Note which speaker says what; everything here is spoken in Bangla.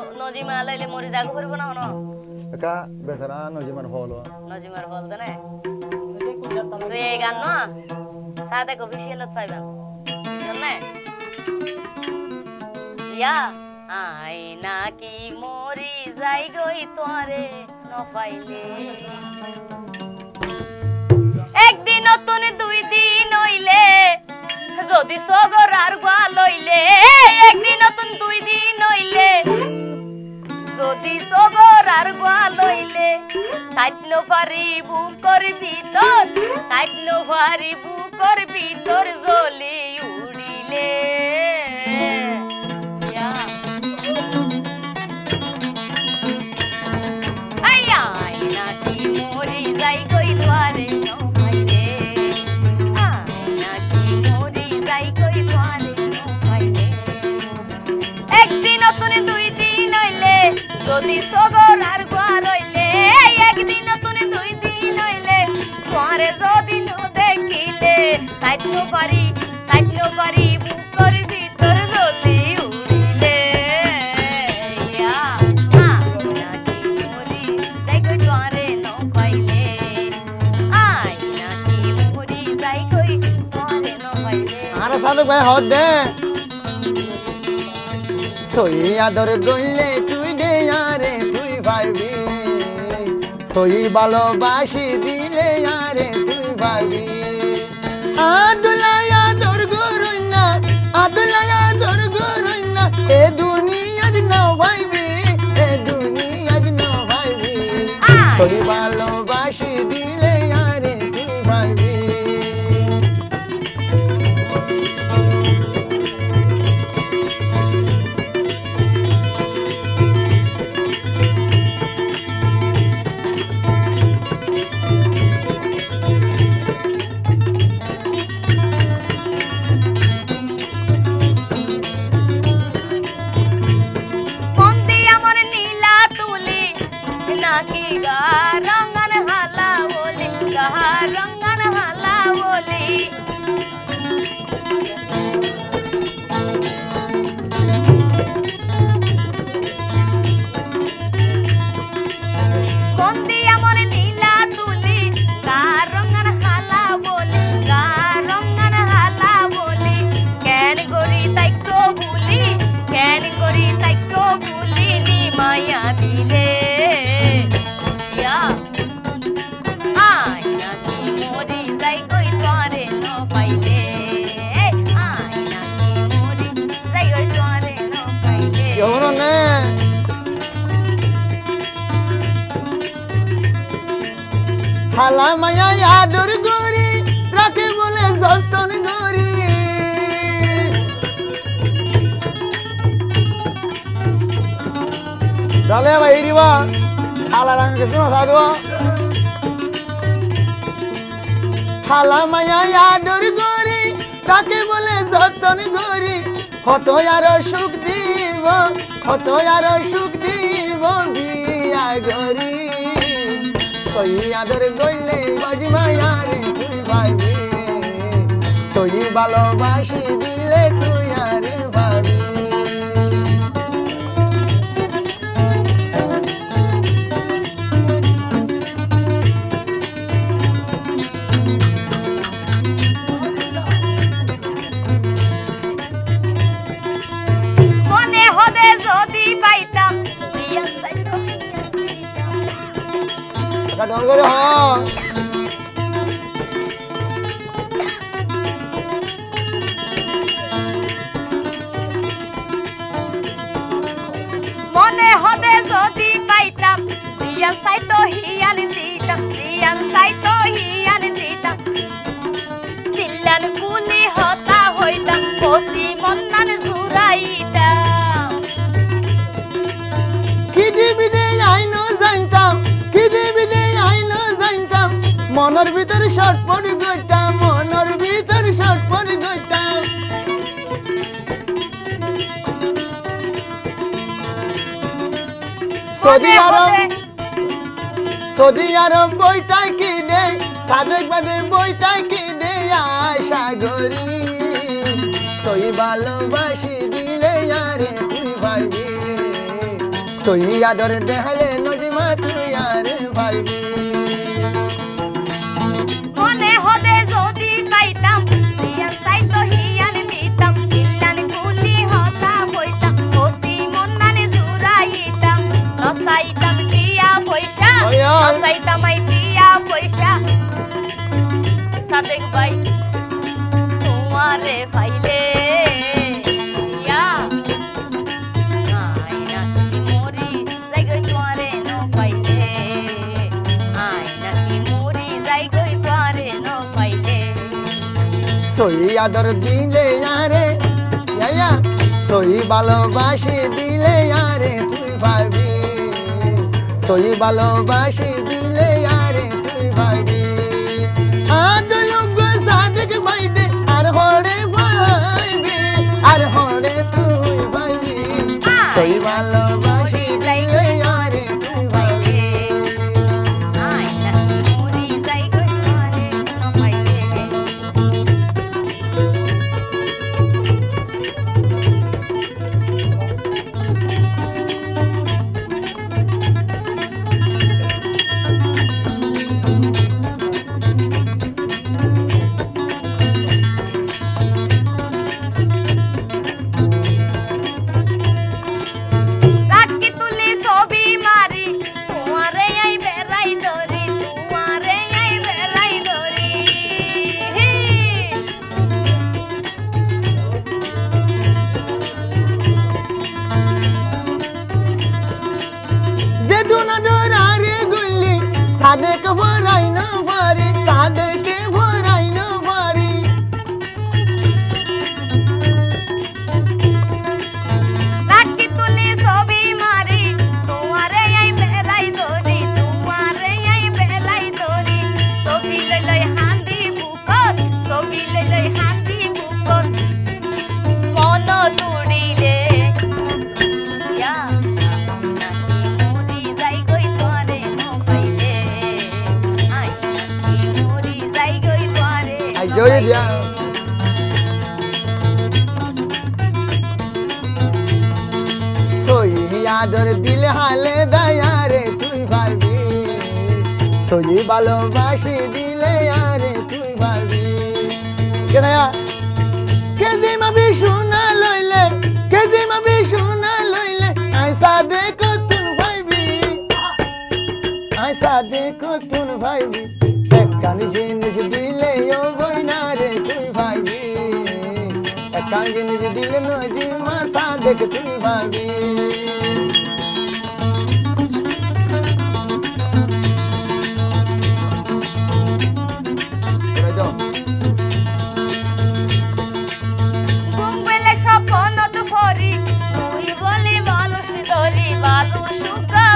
Speaker 1: নজিমা লাইলে মরি যাগো করব না হনো
Speaker 2: একা বেচারা নজিমার ফল
Speaker 1: নজিমার ফল দে না তুই এই গান না সাদা অফিশিয়ালত পাইবাম জানে ইয়া আই নাকি মরি যাই গই তোরে ন পাইলে একদিন নতুন দুই দিন হইলে যদি সগর আর গোয়া লইলে একদিন নতুন দুই দিন হইলে যদি সগর আর গোয়া লইলে তাইনো পারি বুকর ভিতর তাইনো পারি বুকর ভিতর জ্বলি উড়িলে নাকি মরি যাই গই তোরে ন পাইলে নাকি মরি যাই গই তোরে ন পাইলে একদিন নতুন দুই দিন হইলে যদি সগর আর গোয়া লইলে একদিন নতুন দুই দিন হইলে তোরে যদি ন দেখিলে তাইনো পারি বুকর ভিতর জ্বলি উড়িলে নাকি মরি যাই গই তোরে ন পাইলে নাকি মরি যাই গই তোরে ন পাইলে
Speaker 2: আরে সাধু ভাই হদ দে সই আদর গইলে তুই দে আরে তুই ভাইবি সই ভালোবাসি দিলে আরে তুই ভাইবি আদলায়া দর গরইনা এ দুনিয়ার না ভাইবি এ দুনিয়ার না ভাইবি সই ভালোবাসি দিলে আরে তুই ভাইবি হালা মায়া আদর গরি রাখে বলে যতন গরি চলে ভাই রিবা হালা রঙ কিছু সাধু হালা মায়া আদর গরি রাখে বলে যতন গরি কত আর সুখ দিব বিয়া গরি সই আদর গইলে বাজমায়ারে তুই ভাইবি সই ভালোবাসি দিলে তুই আরে ভাবি
Speaker 1: মনে হদে যদি পাইতাম
Speaker 2: ডর করে
Speaker 1: মনে হদে যদি পাইতাম জিয়ান সাইতো হিয়ান দিতাম দিল্লান কুলি হতা হইতাম বসি মন্নান জুরাইতাম
Speaker 2: কি দিবি দে আইনো জানতাম মনের ভিতর শটপট গইতাম সৌদি আরব বইটাই কিনে সাদেক বাদে বইটাই কিনে আশা করি তুই ভালোবাসি দিলে আরে তুই ভাইবি সই আদর দেখালে নজিমা তুই আর ভাইবি
Speaker 1: মনে হদে যদি পাইতাম জিয়ান সাইতো হিয়ান দিতাম ইল্লান গুলি হতা হইতাম ওসি মন্নানে জুরাইতাম নসাইতাম টিয়া পয়সা নসাইতাম আই টিয়া পয়সা সাদেক ভাই তোমারে ফাইলে ইয়া আইনা কি মরি জায়গা তোমারে ন পাইলে আইনা কি মরি জায়গা তোমারে ন পাইলে
Speaker 2: সই আদর দিলে আরে ইয়া সই ভালোবাসি দিলে আরে তুই ভাবি সই ভালোবাসি দিলে আরে তুই ভাবি আদলগ সাদেক ভাইদে আর হরে ভাইবি আর হরে তুই ভাবি সই ভালোবাসি দিলে আরে তুই ভাবি
Speaker 1: আইনা কি মরি জায়গা তোমারে ন পাইলে রাখি তুলি ছবি মারি তোমারে আই বেড়াই ধরি তোমারে আই বেড়াই ধরি
Speaker 2: যে দুনাদর আরে গুলি সাদেক ভরাই না ভারি সাদেকে ভরাই না ভারি
Speaker 1: রাখি তুলি ছবি মারি তোমারে আই বেড়াই ধরি তোমারে আই বেড়াই ধরি ছবি লই লই হান্দি বুকত ছবি লই লই হান্দি বুকত মন তুড়িলে ইয়া নাকি মরি যাই গই তোরে ন পাইলে আই নাকি মরি যাই গই তোরে
Speaker 2: আই জয় দিয়া সই আদর দিলে হালে দয়ারে তুই ভাবি সই ভালোবাসি দিলে আরে তুই ভাবি কে দয়া কে দিমা বি সোনা লইলে কে দিমা বি সোনা লইলে আই সাদেক তুই ভাবি আই সাদেক তুই ভাবি একখান জিনিস দিলে ও বইনা রে তুই ভাবি একখান জিনিস দিলে নজিমা সাদেক তুই ভাবি
Speaker 1: ঘুমবেলে স্বপ্নত ভরি তুই বলি মানুষ ধরি বালু সুগা